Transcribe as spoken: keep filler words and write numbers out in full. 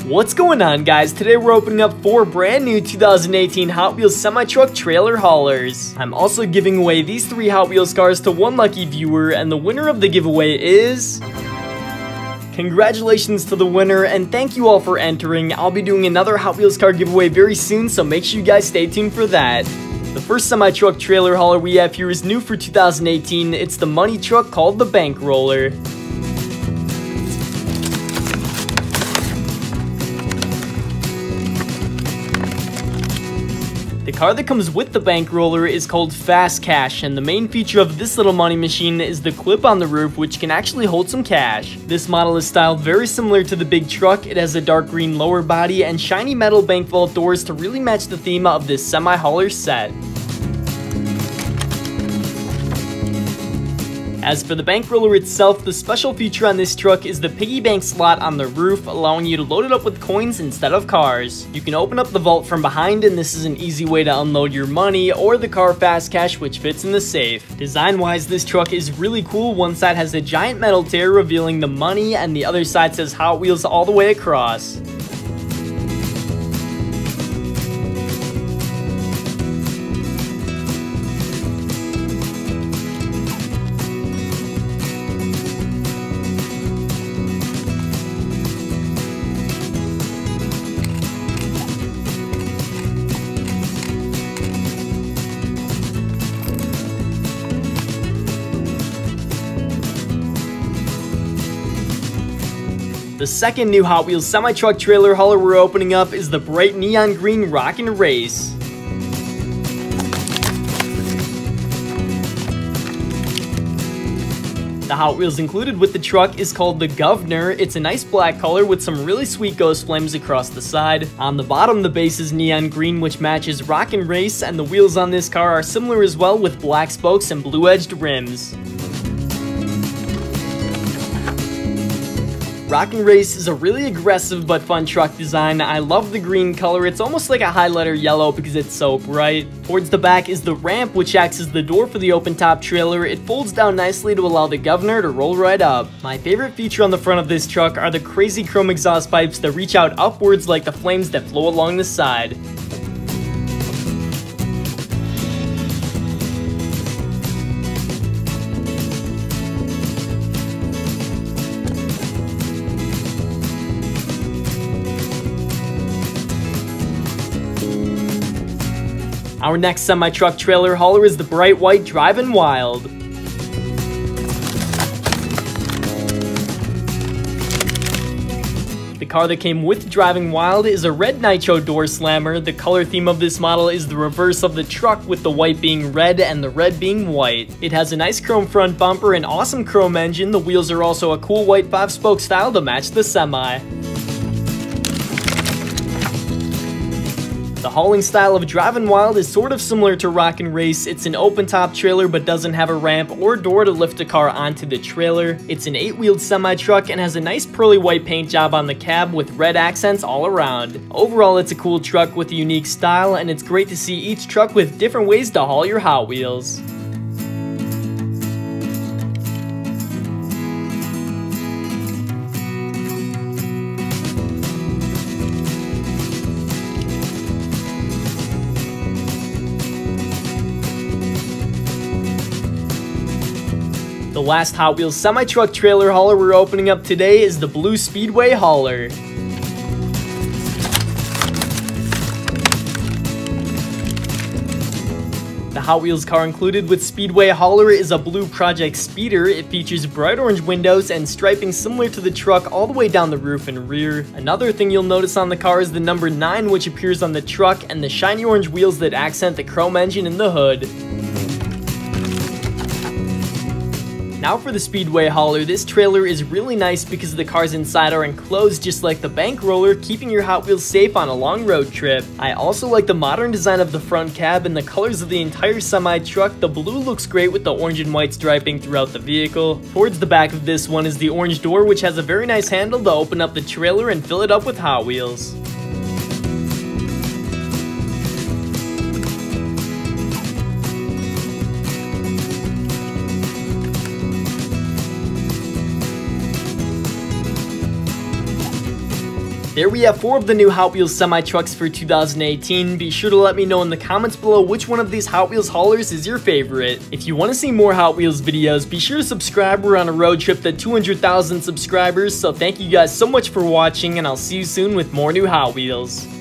What's going on, guys? Today we're opening up four brand new two thousand eighteen Hot Wheels semi-truck trailer haulers. I'm also giving away these three Hot Wheels cars to one lucky viewer, and the winner of the giveaway is... Congratulations to the winner, and thank you all for entering. I'll be doing another Hot Wheels car giveaway very soon, so make sure you guys stay tuned for that. The first semi-truck trailer hauler we have here is new for two thousand eighteen. It's the money truck called the Bank Roller. The car that comes with the Bank Roller is called Fast Cash, and the main feature of this little money machine is the clip on the roof, which can actually hold some cash. This model is styled very similar to the big truck. It has a dark green lower body and shiny metal bank vault doors to really match the theme of this semi-hauler set. As for the Bank Roller itself, the special feature on this truck is the piggy bank slot on the roof, allowing you to load it up with coins instead of cars. You can open up the vault from behind, and this is an easy way to unload your money or the car Fast Cash, which fits in the safe. Design-wise, this truck is really cool. One side has a giant metal tear revealing the money, and the other side says Hot Wheels all the way across. The second new Hot Wheels semi-truck trailer hauler we're opening up is the bright neon green Rockin' Race. The Hot Wheels included with the truck is called the Governor. It's a nice black color with some really sweet ghost flames across the side. On the bottom, the base is neon green, which matches Rockin' Race, and the wheels on this car are similar as well, with black spokes and blue-edged rims. Rockin' Race is a really aggressive but fun truck design. I love the green color. It's almost like a highlighter yellow because it's so bright. Towards the back is the ramp, which acts as the door for the open top trailer. It folds down nicely to allow the Governor to roll right up. My favorite feature on the front of this truck are the crazy chrome exhaust pipes that reach out upwards like the flames that flow along the side. Our next semi-truck trailer hauler is the bright white Drivin' Wild. The car that came with Drivin' Wild is a red nitro door slammer. The color theme of this model is the reverse of the truck, with the white being red and the red being white. It has a nice chrome front bumper and awesome chrome engine. The wheels are also a cool white five-spoke style to match the semi. The hauling style of Drivin' Wild is sort of similar to Rockin' Race. It's an open-top trailer but doesn't have a ramp or door to lift a car onto the trailer. It's an eight-wheeled semi-truck and has a nice pearly white paint job on the cab with red accents all around. Overall, it's a cool truck with a unique style, and it's great to see each truck with different ways to haul your Hot Wheels. The last Hot Wheels semi-truck trailer hauler we're opening up today is the Blue Speedway Hauler. The Hot Wheels car included with Speedway Hauler is a blue Project Speeder. It features bright orange windows and striping similar to the truck all the way down the roof and rear. Another thing you'll notice on the car is the number nine, which appears on the truck, and the shiny orange wheels that accent the chrome engine in the hood. Now for the Speedway Hauler. This trailer is really nice because the cars inside are enclosed just like the Bank Roller, keeping your Hot Wheels safe on a long road trip. I also like the modern design of the front cab and the colors of the entire semi-truck. The blue looks great with the orange and white striping throughout the vehicle. Towards the back of this one is the orange door, which has a very nice handle to open up the trailer and fill it up with Hot Wheels. There we have four of the new Hot Wheels semi-trucks for two thousand eighteen. Be sure to let me know in the comments below which one of these Hot Wheels haulers is your favorite. If you want to see more Hot Wheels videos, be sure to subscribe. We're on a road trip to two hundred thousand subscribers, so thank you guys so much for watching, and I'll see you soon with more new Hot Wheels.